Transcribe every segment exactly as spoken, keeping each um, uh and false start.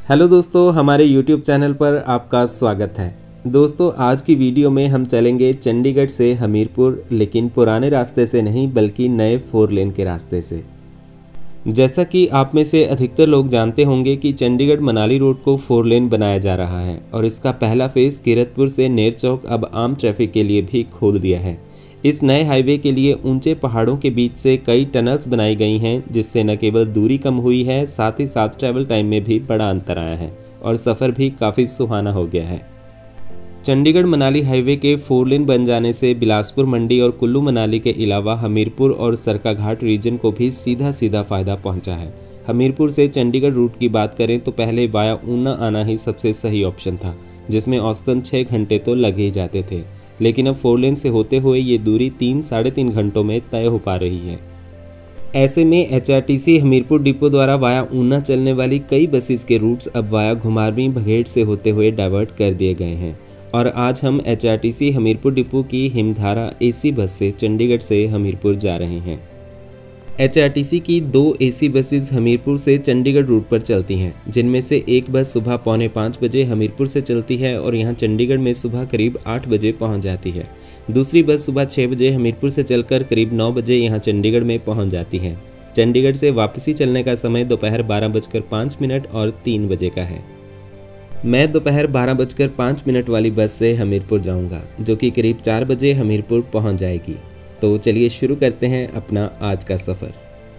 Hello दोस्तों, हमारे YouTube channel पर आपका स्वागत है। दोस्तों, आज की वीडियो में हम चलेंगे चंडीगढ़ से हमीरपुर, लेकिन पुराने रास्ते से नहीं बल्कि नए फोर लेन के रास्ते से। जैसा कि आप में से अधिकतर लोग जानते होंगे कि चंडीगढ़ मनाली रोड को फोर लेन बनाया जा रहा है और इसका पहला फेज़ कीरतपुर से नेर चौक अब आम ट्रैफिक के लिए भी खोल दिया है। इस नए हाईवे के लिए ऊंचे पहाड़ों के बीच से कई टनल्स बनाई गई हैं, जिससे न केवल दूरी कम हुई है, साथ ही साथ ट्रैवल टाइम में भी बड़ा अंतर आया है और सफ़र भी काफ़ी सुहाना हो गया है। चंडीगढ़ मनाली हाईवे के फोर लेन बन जाने से बिलासपुर मंडी और कुल्लू मनाली के अलावा हमीरपुर और सरकाघाट रीजन को भी सीधा सीधा फ़ायदा पहुंचा है। हमीरपुर से चंडीगढ़ रूट की बात करें तो पहले वाया ऊना आना ही सबसे सही ऑप्शन था, जिसमें औसतन छः घंटे तो लगे ही जाते थे, लेकिन अब फोर लेन से होते हुए ये दूरी तीन साढ़े तीन घंटों में तय हो पा रही है। ऐसे में H R T C Hamirpur depot द्वारा वाया ऊना चलने वाली कई बसेस के रूट्स अब वाया घुमारवीं भगेड़ से होते हुए डाइवर्ट कर दिए गए हैं और आज हम H R T C Hamirpur depot की हिमधारा ए सी बस से चंडीगढ़ से हमीरपुर जा रहे हैं। एच आर टी सी की दो ए सी बसेस हमीरपुर से चंडीगढ़ रूट पर चलती हैं, जिनमें से एक बस सुबह पौने पाँच बजे हमीरपुर से चलती है और यहां चंडीगढ़ में सुबह करीब आठ बजे पहुंच जाती है। दूसरी बस सुबह छः बजे हमीरपुर से चलकर करीब नौ बजे यहां चंडीगढ़ में पहुंच जाती है। चंडीगढ़ से वापसी चलने का समय दोपहर बारह बजकर पाँच मिनट और तीन बजे का है। मैं दोपहर बारह बजकर पाँच मिनट वाली बस से हमीरपुर जाऊँगा, जो कि करीब चार बजे हमीरपुर पहुँच जाएगी। तो चलिए शुरू करते हैं अपना आज का सफ़र।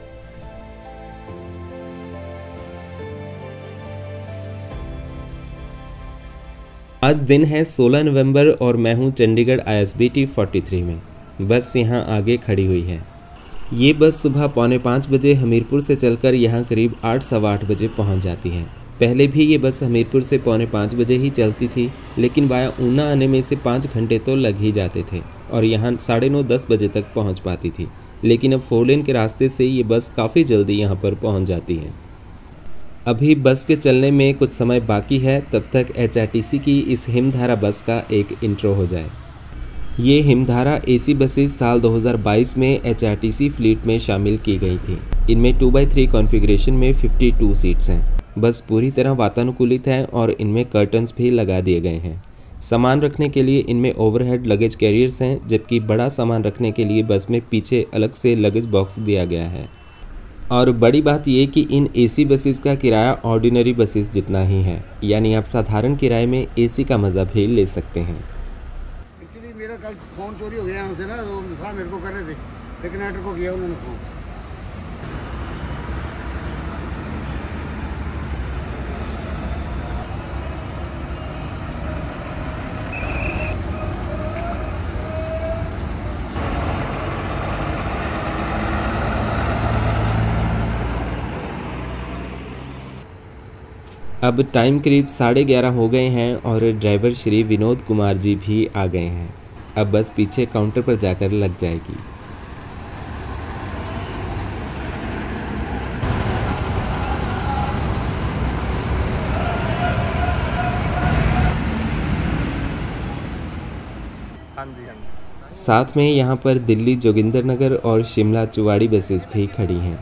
आज दिन है सोलह नवंबर और मैं हूं Chandigarh I S B T तैंतालीस में। बस यहां आगे खड़ी हुई है। ये बस सुबह पौने पाँच बजे हमीरपुर से चलकर यहां करीब आठ सवा आठ बजे पहुंच जाती है। पहले भी ये बस हमीरपुर से पौने पाँच बजे ही चलती थी, लेकिन वाया ऊना आने में से पाँच घंटे तो लग ही जाते थे और यहाँ साढ़े नौ दस बजे तक पहुँच पाती थी। लेकिन अब फोर लेन के रास्ते से ये बस काफ़ी जल्दी यहाँ पर पहुँच जाती है। अभी बस के चलने में कुछ समय बाकी है, तब तक एच आर टी सी की इस हिमधारा बस का एक इंट्रो हो जाए। ये हिमधारा ए सी बसेस साल दो हज़ार बाईस में H R T C fleet में शामिल की गई थी। इनमें टू बाई थ्री कॉन्फ़िगरेशन में बावन सीट्स हैं। बस पूरी तरह वातानुकूलित है और इनमें कर्टन्स भी लगा दिए गए हैं। सामान रखने के लिए इनमें ओवरहेड लगेज कैरियर्स हैं, जबकि बड़ा सामान रखने के लिए बस में पीछे अलग से लगेज बॉक्स दिया गया है। और बड़ी बात यह कि इन ए सी बसेस का किराया ऑर्डिनरी बसेस जितना ही है, यानी आप साधारण किराए में ए सी का मज़ा भी ले सकते हैं। एक्चुअली मेरा कल फ़ोन चोरी हो गया यहाँ से ना, तो साहब मेरे को कर रहे थे, लेकिन एटर को किया उन्होंने फ़ोन। अब टाइम करीब साढ़े ग्यारह हो गए हैं और ड्राइवर श्री विनोद कुमार जी भी आ गए हैं। अब बस पीछे काउंटर पर जाकर लग जाएगी। हाँ जी हाँ जी। साथ में यहाँ पर दिल्ली जोगिंदरनगर और शिमला चुवाड़ी बसेस भी खड़ी हैं।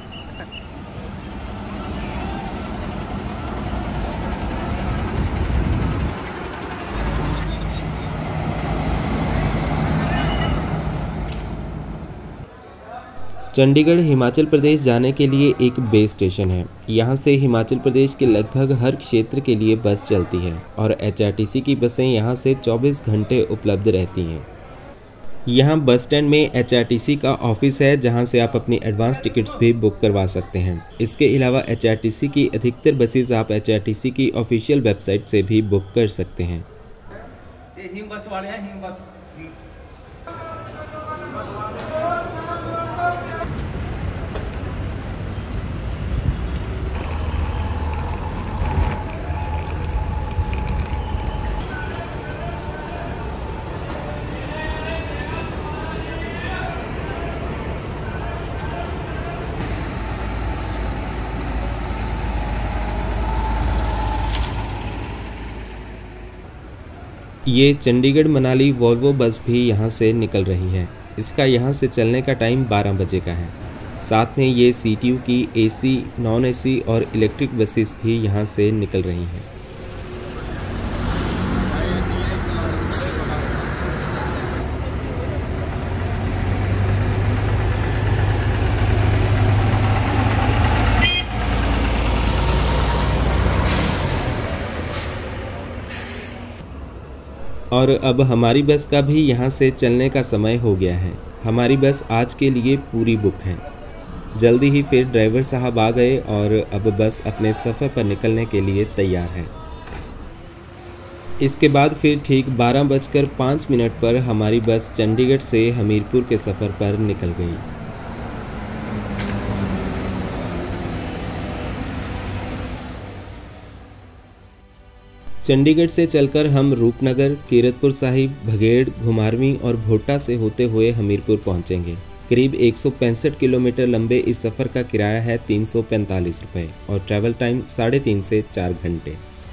चंडीगढ़ हिमाचल प्रदेश जाने के लिए एक बेस स्टेशन है। यहाँ से हिमाचल प्रदेश के लगभग हर क्षेत्र के लिए बस चलती है और एच आर टी सी की बसें यहाँ से चौबीस घंटे उपलब्ध रहती हैं। यहाँ बस स्टैंड में एच आर टी सी का ऑफिस है, जहाँ से आप अपनी एडवांस टिकट्स भी बुक करवा सकते हैं। इसके अलावा एच आर टी सी की अधिकतर बसेस आप एच आर टी सी की ऑफिशियल वेबसाइट से भी बुक कर सकते हैं। ये हिम बस वाले हैं, हिम बस। ये चंडीगढ़ मनाली वॉल्वो बस भी यहाँ से निकल रही है। इसका यहाँ से चलने का टाइम बारह बजे का है। साथ में ये सी टी यू की ए सी, नॉन ए सी और इलेक्ट्रिक बसेस भी यहाँ से निकल रही हैं। और अब हमारी बस का भी यहाँ से चलने का समय हो गया है। हमारी बस आज के लिए पूरी बुक है। जल्दी ही फिर ड्राइवर साहब आ गए और अब बस अपने सफ़र पर निकलने के लिए तैयार है। इसके बाद फिर ठीक बारह बजकर पाँच मिनट पर हमारी बस चंडीगढ़ से हमीरपुर के सफ़र पर निकल गई। चंडीगढ़ से चलकर हम रूपनगर, कीरतपुर साहिब, भगेड़, घुमारवीं और भोटा से होते हुए हमीरपुर पहुंचेंगे। करीब एक सौ पैंसठ किलोमीटर लंबे इस सफ़र का किराया है तीन सौ पैंतालीस रुपये और ट्रैवल टाइम साढ़े तीन से चार घंटे।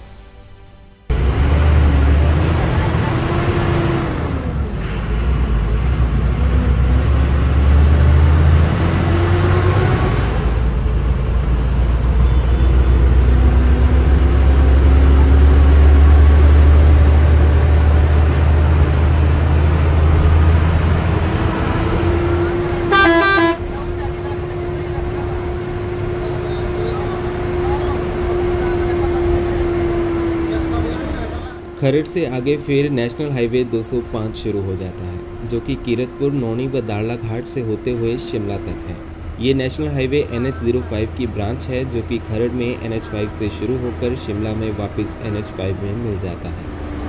खरड़ से आगे फिर नेशनल हाईवे दो सौ पाँच शुरू हो जाता है, जो कि कीरतपुर, नौनी व दाड़ला घाट से होते हुए शिमला तक है। ये national highway N H zero five की ब्रांच है, जो कि खरड़ में एन एच फाइव से शुरू होकर शिमला में वापस एन एच फाइव में मिल जाता है।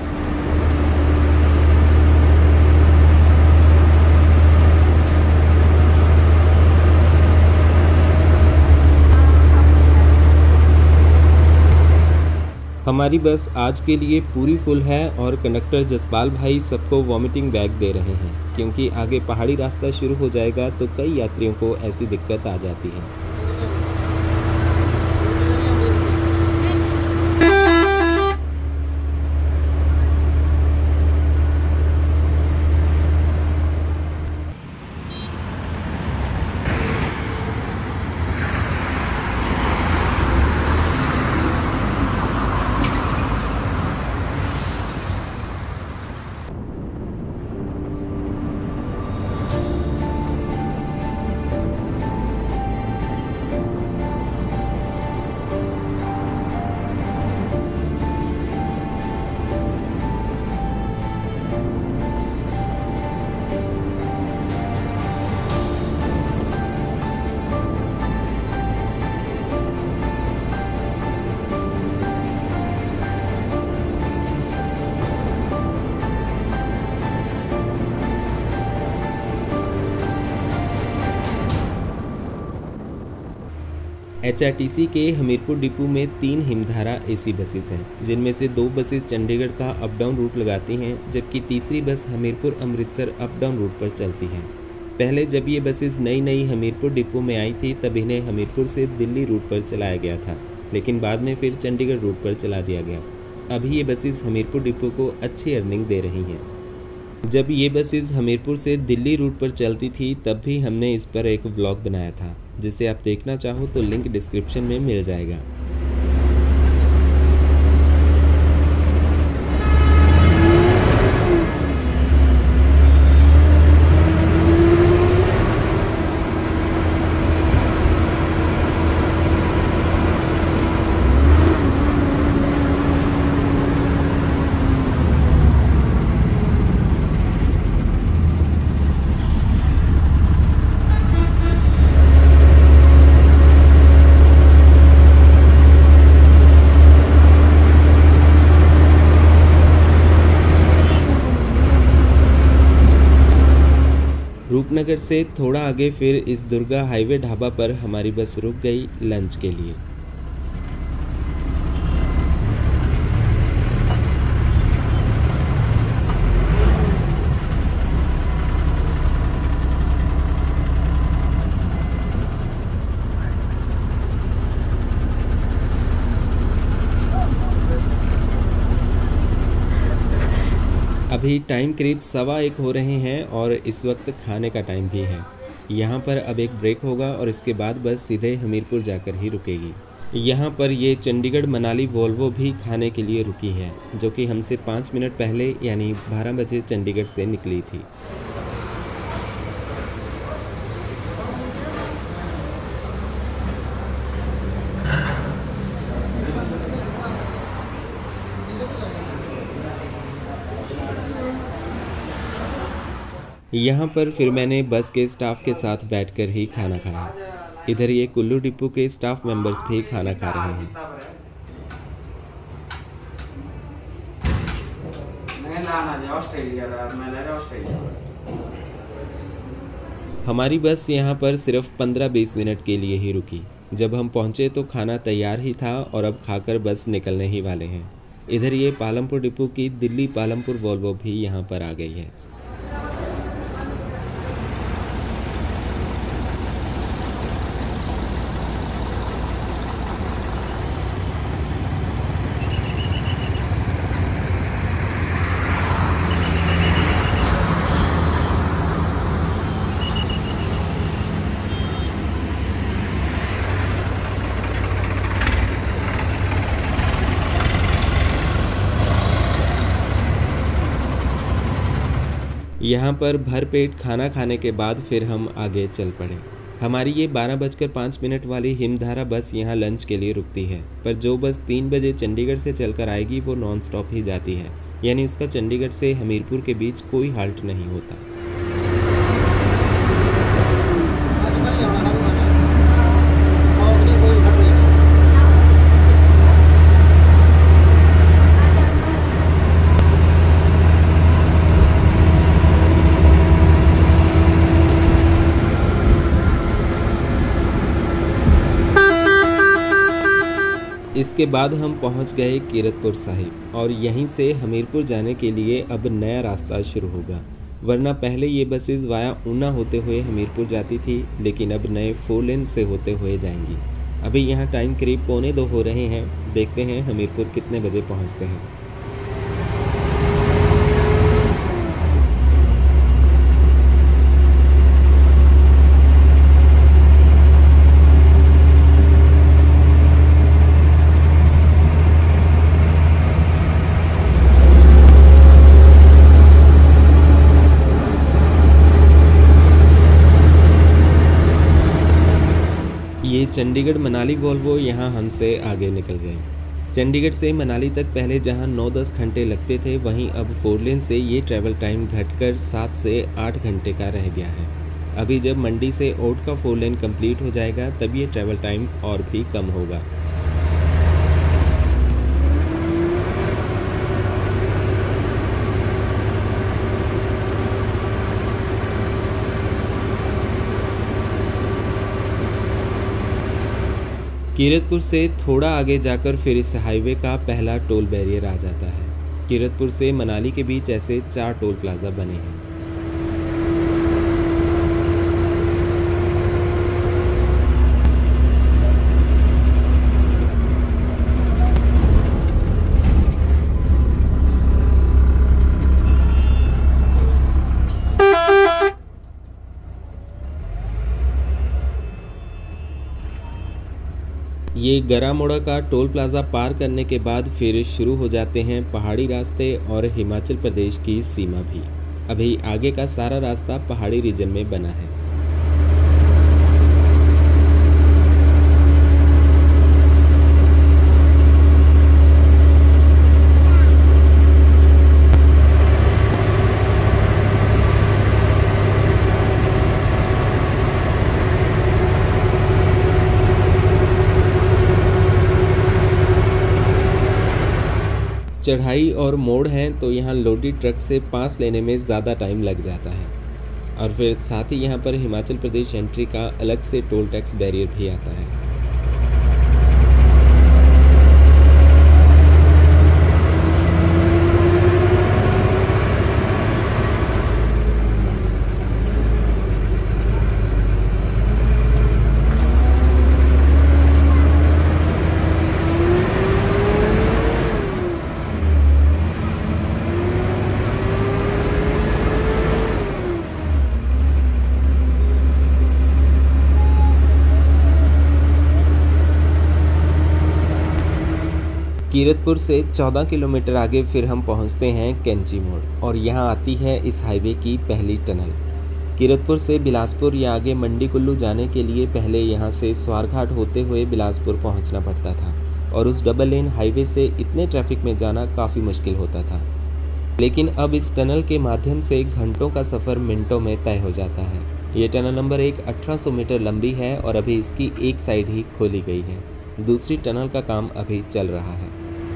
हमारी बस आज के लिए पूरी फुल है और कंडक्टर जसपाल भाई सबको वॉमिटिंग बैग दे रहे हैं, क्योंकि आगे पहाड़ी रास्ता शुरू हो जाएगा तो कई यात्रियों को ऐसी दिक्कत आ जाती है। एच आर टी सी के हमीरपुर डिपो में तीन हिमधारा ए सी बसेस हैं, जिनमें से दो बसेस चंडीगढ़ का अप डाउन रूट लगाती हैं, जबकि तीसरी bus Hamirpur Amritsar up down route पर चलती है। पहले जब ये बसेस नई नई हमीरपुर डिपो में आई थी तब इन्हें हमीरपुर से दिल्ली रूट पर चलाया गया था, लेकिन बाद में फिर चंडीगढ़ रूट पर चला दिया गया। अभी ये बसेस हमीरपुर डिपो को अच्छी अर्निंग दे रही हैं। जब ये बसेस हमीरपुर से दिल्ली रूट पर चलती थी तब भी हमने इस पर एक व्लॉग बनाया था, जिसे आप देखना चाहो तो लिंक डिस्क्रिप्शन में मिल जाएगा। रूपनगर से थोड़ा आगे फिर इस दुर्गा हाईवे ढाबा पर हमारी बस रुक गई लंच के लिए। अभी टाइम करीब सवा एक हो रहे हैं और इस वक्त खाने का टाइम भी है। यहाँ पर अब एक ब्रेक होगा और इसके बाद बस सीधे हमीरपुर जाकर ही रुकेगी। यहाँ पर ये चंडीगढ़ मनाली वोल्वो भी खाने के लिए रुकी है, जो कि हमसे पाँच मिनट पहले यानी बारह बजे चंडीगढ़ से निकली थी। यहाँ पर फिर मैंने बस के स्टाफ के साथ बैठकर ही खाना खाया। इधर ये कुल्लू डिपो के स्टाफ मेंबर्स भी खाना खा रहे हैं। हमारी बस यहाँ पर सिर्फ पंद्रह बीस मिनट के लिए ही रुकी। जब हम पहुँचे तो खाना तैयार ही था और अब खाकर बस निकलने ही वाले हैं। इधर ये पालमपुर डिपो की दिल्ली पालमपुर वोल्वो भी यहाँ पर आ गई है। यहाँ पर भरपेट खाना खाने के बाद फिर हम आगे चल पड़े। हमारी ये बारह बजकर पाँच मिनट वाली हिमधारा बस यहाँ लंच के लिए रुकती है, पर जो बस तीन बजे चंडीगढ़ से चलकर आएगी वो नॉन स्टॉप ही जाती है, यानी उसका चंडीगढ़ से हमीरपुर के बीच कोई हाल्ट नहीं होता। इसके बाद हम पहुंच गए कीरतपुर साहिब और यहीं से हमीरपुर जाने के लिए अब नया रास्ता शुरू होगा। वरना पहले ये बसेस वाया ऊना होते हुए हमीरपुर जाती थी, लेकिन अब नए फोर लेन से होते हुए जाएंगी। अभी यहाँ टाइम करीब पौने दो हो रहे हैं। देखते हैं हमीरपुर कितने बजे पहुँचते हैं। ये चंडीगढ़ मनाली वोल्वो यहाँ हमसे आगे निकल गई। चंडीगढ़ से मनाली तक पहले जहाँ नौ दस घंटे लगते थे, वहीं अब फोर लेन से ये ट्रैवल टाइम घटकर सात से आठ घंटे का रह गया है। अभी जब मंडी से ओट का फोर लेन कंप्लीट हो जाएगा तब ये ट्रैवल टाइम और भी कम होगा। कीरतपुर से थोड़ा आगे जाकर फिर इस हाईवे का पहला टोल बैरियर आ जाता है। कीरतपुर से मनाली के बीच ऐसे चार टोल प्लाजा बने हैं। ये गरामोड़ा का टोल प्लाज़ा पार करने के बाद फिर शुरू हो जाते हैं पहाड़ी रास्ते और हिमाचल प्रदेश की सीमा भी। अभी आगे का सारा रास्ता पहाड़ी रीजन में बना है। चढ़ाई और मोड़ हैं तो यहाँ लोडी ट्रक से पास लेने में ज़्यादा टाइम लग जाता है। और फिर साथ ही यहाँ पर हिमाचल प्रदेश एंट्री का अलग से टोल टैक्स बैरियर भी आता है। कीरतपुर से चौदह किलोमीटर आगे फिर हम पहुंचते हैं कैंची मोड़ और यहां आती है इस हाईवे की पहली टनल। कीरतपुर से बिलासपुर या आगे मंडी कुल्लू जाने के लिए पहले यहां से स्वारघाट होते हुए बिलासपुर पहुंचना पड़ता था और उस डबल लेन हाईवे से इतने ट्रैफिक में जाना काफ़ी मुश्किल होता था। लेकिन अब इस टनल के माध्यम से घंटों का सफ़र मिनटों में तय हो जाता है। ये टनल नंबर एक अठारह सौ मीटर लंबी है और अभी इसकी एक साइड ही खोली गई है, दूसरी टनल का काम अभी चल रहा है।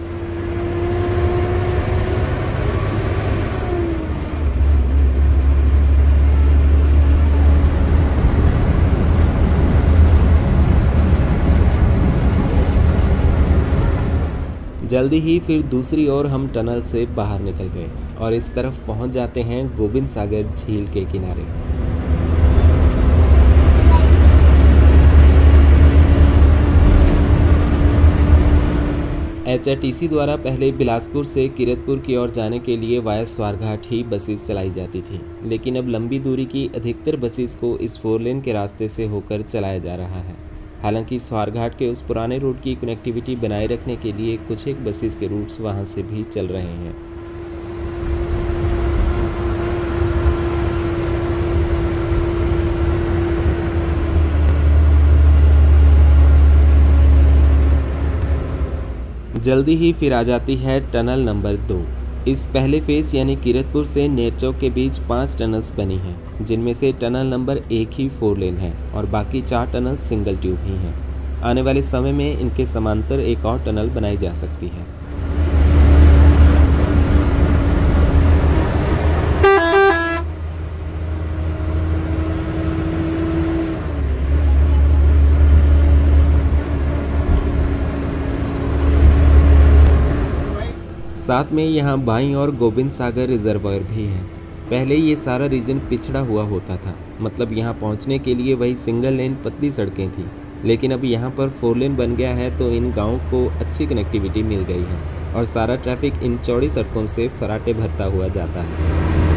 जल्दी ही फिर दूसरी ओर हम टनल से बाहर निकल गए और इस तरफ पहुंच जाते हैं गोविंद सागर झील के किनारे। एच आर टी सी द्वारा पहले बिलासपुर से कीरतपुर की ओर जाने के लिए वाया स्वारघाट ही बसेस चलाई जाती थी, लेकिन अब लंबी दूरी की अधिकतर बसेस को इस फोर लेन के रास्ते से होकर चलाया जा रहा है। हालांकि स्वारघाट के उस पुराने रूट की कनेक्टिविटी बनाए रखने के लिए कुछ एक बसेस के रूट्स वहां से भी चल रहे हैं। जल्दी ही फिर आ जाती है टनल नंबर दो। इस पहले फेज यानी कीरतपुर से नेरचौक के बीच पांच टनल्स बनी हैं, जिनमें से टनल नंबर एक ही फोर लेन है और बाकी चार टनल सिंगल ट्यूब ही हैं। आने वाले समय में इनके समांतर एक और टनल बनाई जा सकती है। साथ में यहाँ बाईं और गोविंद सागर रिजर्वायर भी है। पहले ये सारा रीजन पिछड़ा हुआ होता था, मतलब यहाँ पहुँचने के लिए वही सिंगल लेन पतली सड़कें थी, लेकिन अब यहाँ पर फोर लेन बन गया है तो इन गाँवों को अच्छी कनेक्टिविटी मिल गई है और सारा ट्रैफिक इन चौड़ी सड़कों से फराटे भरता हुआ जाता है।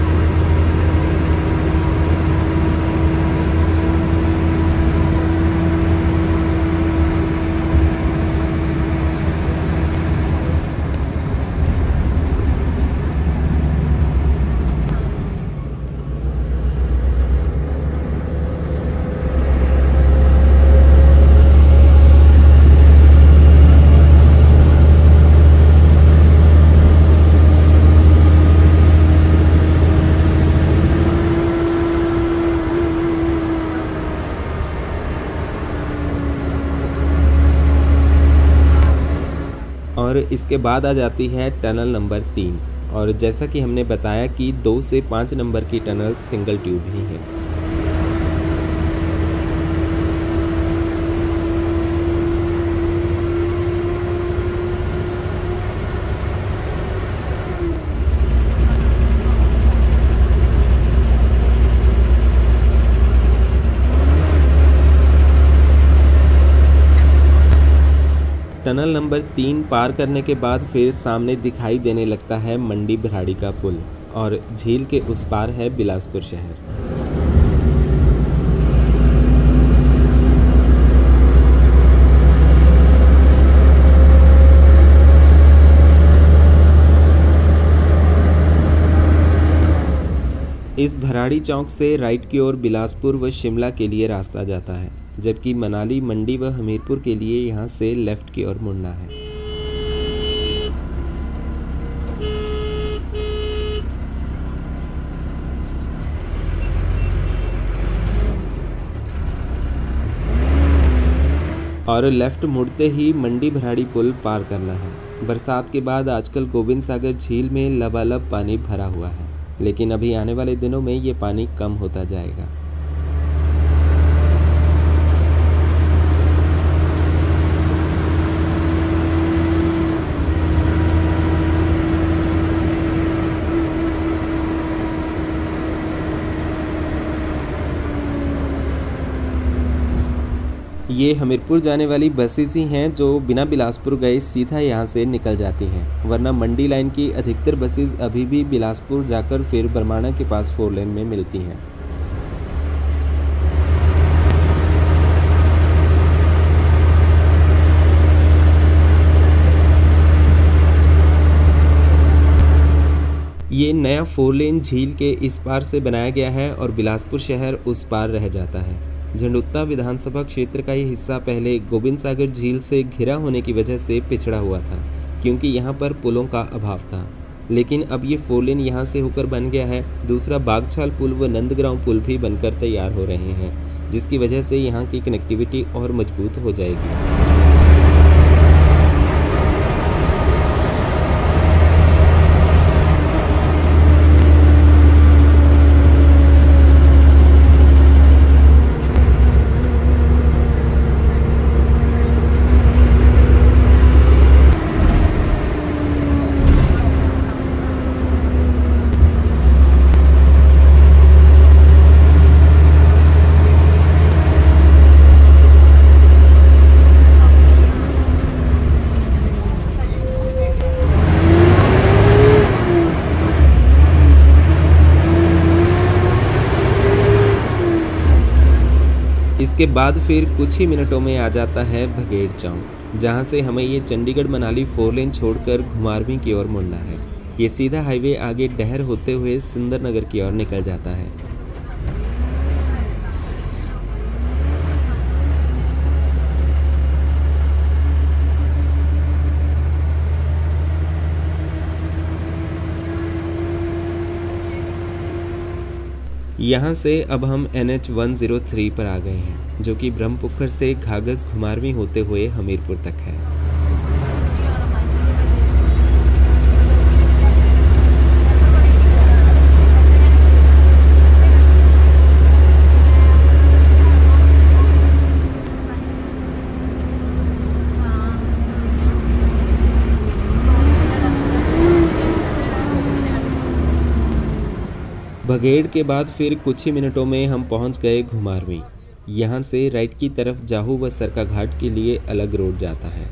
और इसके बाद आ जाती है टनल नंबर तीन और जैसा कि हमने बताया कि दो से पाँच नंबर की टनल सिंगल ट्यूब ही है। टनल नंबर तीन पार करने के बाद फिर सामने दिखाई देने लगता है मंडी भराड़ी का पुल और झील के उस पार है बिलासपुर शहर। इस भराड़ी चौक से राइट की ओर बिलासपुर व शिमला के लिए रास्ता जाता है, जबकि मनाली, मंडी व हमीरपुर के लिए यहाँ से लेफ्ट की ओर मुड़ना है। और लेफ्ट मुड़ते ही मंडी भराड़ी पुल पार करना है। बरसात के बाद आजकल गोविंद सागर झील में लबालब पानी भरा हुआ है, लेकिन अभी आने वाले दिनों में ये पानी कम होता जाएगा। ये हमीरपुर जाने वाली बसेस ही हैं जो बिना बिलासपुर गए सीधा यहाँ से निकल जाती हैं, वरना मंडी लाइन की अधिकतर बसेस अभी भी बिलासपुर जाकर फिर बरमाणा के पास फोर लेन में मिलती हैं। ये नया फोर लेन झील के इस पार से बनाया गया है और बिलासपुर शहर उस पार रह जाता है। झंडुत्ता विधानसभा क्षेत्र का ये हिस्सा पहले गोविंद सागर झील से घिरा होने की वजह से पिछड़ा हुआ था, क्योंकि यहाँ पर पुलों का अभाव था। लेकिन अब ये फोर लेन यहाँ से होकर बन गया है। दूसरा बागछाल पुल व नंदगांव पुल भी बनकर तैयार हो रहे हैं, जिसकी वजह से यहाँ की कनेक्टिविटी और मजबूत हो जाएगी। इसके बाद फिर कुछ ही मिनटों में आ जाता है भगेड़ चौक, जहां से हमें ये चंडीगढ़ मनाली फोर लेन छोड़कर घुमारवीं की ओर मुड़ना है। ये सीधा हाईवे आगे डहर होते हुए सुंदरनगर की ओर निकल जाता है। यहाँ से अब हम N H one zero three पर आ गए हैं, जो कि ब्रह्मपुक्खर से घाघस घुमारवीं होते हुए हमीरपुर तक है। भगेड़ के बाद फिर कुछ ही मिनटों में हम पहुंच गए घुमारवीं। यहाँ से राइट की तरफ जाहू व सरका घाट के लिए अलग रोड जाता है।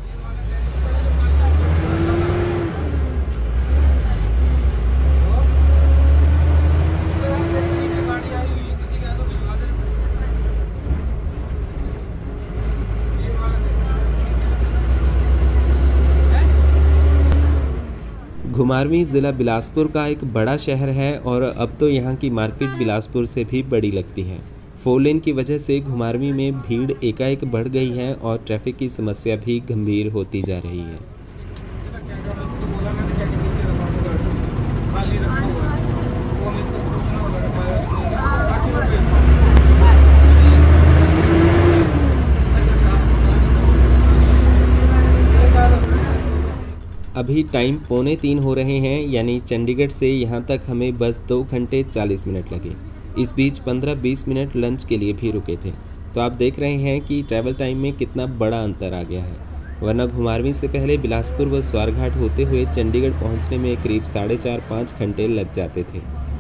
घुमारवीं ज़िला बिलासपुर का एक बड़ा शहर है और अब तो यहाँ की मार्केट बिलासपुर से भी बड़ी लगती है। फोर लेन की वजह से घुमारवीं में भीड़ एकाएक बढ़ गई है और ट्रैफिक की समस्या भी गंभीर होती जा रही है। अभी टाइम पौने तीन हो रहे हैं, यानी चंडीगढ़ से यहाँ तक हमें बस दो घंटे चालीस मिनट लगे। इस बीच पंद्रह बीस मिनट लंच के लिए भी रुके थे। तो आप देख रहे हैं कि ट्रैवल टाइम में कितना बड़ा अंतर आ गया है। वरना घुमारवीं से पहले बिलासपुर व स्वारघाट होते हुए चंडीगढ़ पहुँचने में करीब साढ़े चार पाँच घंटे लग जाते थे।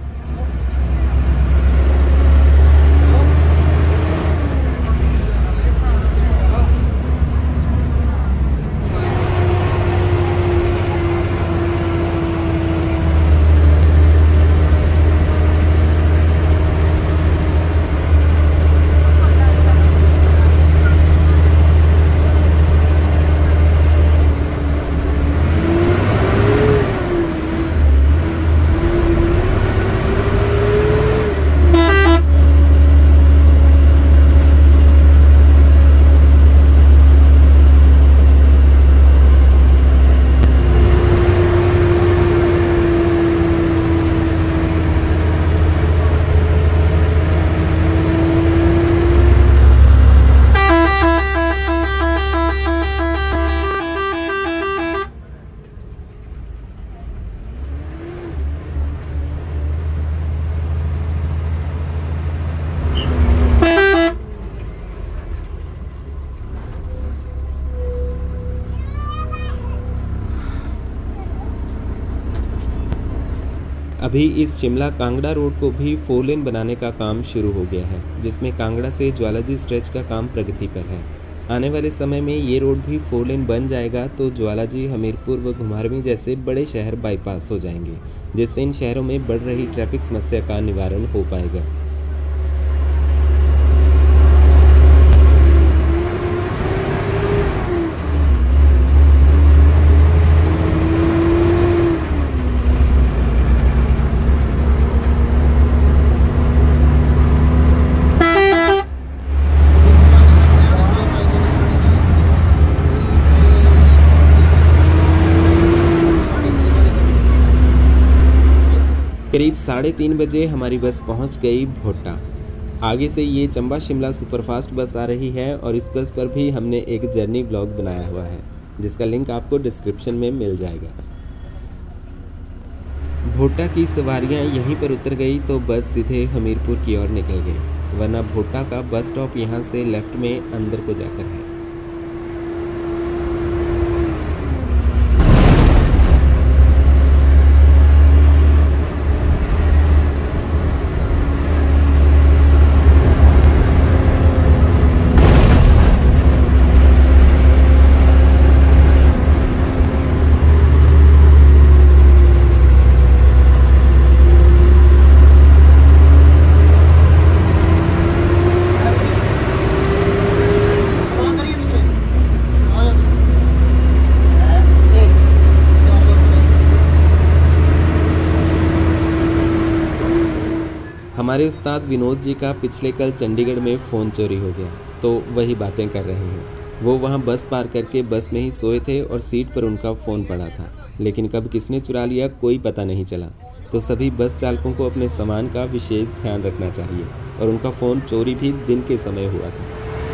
अभी इस शिमला कांगड़ा रोड को भी फोर लेन बनाने का काम शुरू हो गया है, जिसमें कांगड़ा से ज्वालाजी स्ट्रेच का काम प्रगति पर है। आने वाले समय में ये रोड भी फोर लेन बन जाएगा तो ज्वालाजी, हमीरपुर व घुमारवीं जैसे बड़े शहर बाईपास हो जाएंगे, जिससे इन शहरों में बढ़ रही ट्रैफिक समस्या का निवारण हो पाएगा। करीब साढ़े तीन बजे हमारी बस पहुंच गई भोटा। आगे से ये चंबा शिमला सुपरफास्ट बस आ रही है और इस बस पर भी हमने एक जर्नी ब्लॉग बनाया हुआ है, जिसका लिंक आपको डिस्क्रिप्शन में मिल जाएगा। भोटा की सवारियां यहीं पर उतर गई तो बस सीधे हमीरपुर की ओर निकल गई, वरना भोटा का बस स्टॉप यहां से लेफ्ट में अंदर को जाकर है। हमारे उस्ताद विनोद जी का पिछले कल चंडीगढ़ में फ़ोन चोरी हो गया, तो वही बातें कर रहे हैं। वो वहाँ बस पार करके बस में ही सोए थे और सीट पर उनका फ़ोन पड़ा था, लेकिन कब किसने चुरा लिया कोई पता नहीं चला। तो सभी बस चालकों को अपने सामान का विशेष ध्यान रखना चाहिए, और उनका फ़ोन चोरी भी दिन के समय हुआ था।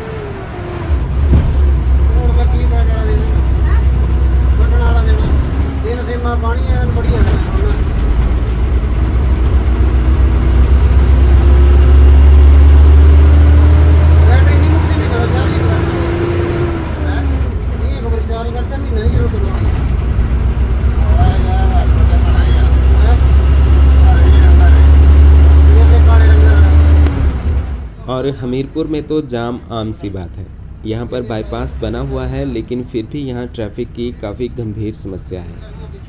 और हमीरपुर में तो जाम आम सी बात है। यहाँ पर बाईपास बना हुआ है, लेकिन फिर भी यहाँ ट्रैफिक की काफ़ी गंभीर समस्या है।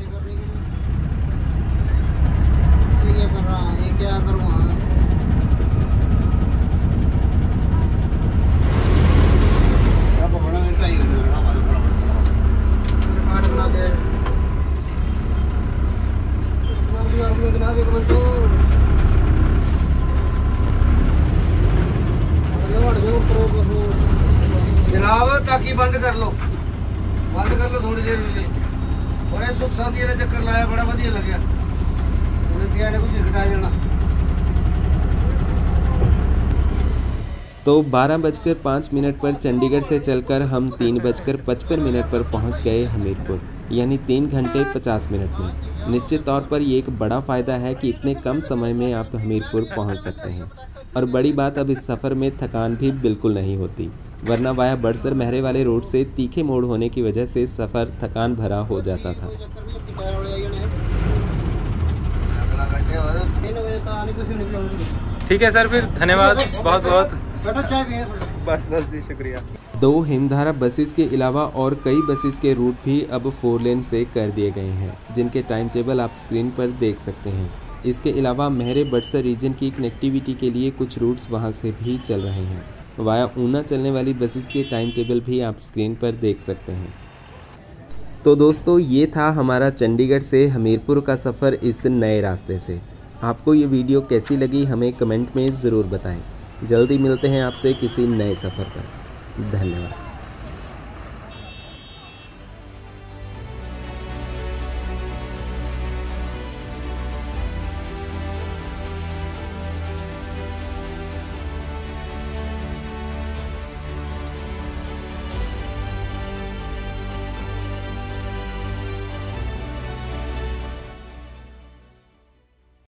जनाब ताकि बंद कर लो, बंद कर लो थोड़ी देर लिए। बड़े सुख शांति ने चक्कर लाया, बड़ा वधिया लगे। थोड़े ने कुछ घटा देना। तो बारह बजकर पाँच मिनट पर चंडीगढ़ से चलकर हम तीन बजकर पचपन मिनट पर पहुंच गए हमीरपुर, यानी तीन घंटे पचास मिनट में। निश्चित तौर पर ये एक बड़ा फ़ायदा है कि इतने कम समय में आप हमीरपुर पहुंच सकते हैं। और बड़ी बात, अब इस सफ़र में थकान भी बिल्कुल नहीं होती, वरना वाया बड़सर महरे वाले रोड से तीखे मोड़ होने की वजह से सफ़र थकान भरा हो जाता था। ठीक है सर, फिर धन्यवाद बहुत बहुत। बस बस जी, शुक्रिया। दो हिमधारा बसेस के अलावा और कई बसेस के रूट भी अब फोर लेन से कर दिए गए हैं, जिनके टाइम टेबल आप स्क्रीन पर देख सकते हैं। इसके अलावा महरे बड़सर रीजन की कनेक्टिविटी के लिए कुछ रूट्स वहां से भी चल रहे हैं। वाया ऊना चलने वाली बसेस के टाइम टेबल भी आप स्क्रीन पर देख सकते हैं। तो दोस्तों, ये था हमारा चंडीगढ़ से हमीरपुर का सफ़र इस नए रास्ते से। आपको ये वीडियो कैसी लगी हमें कमेंट में ज़रूर बताएं। जल्दी मिलते हैं आपसे किसी नए सफ़र पर। धन्यवाद।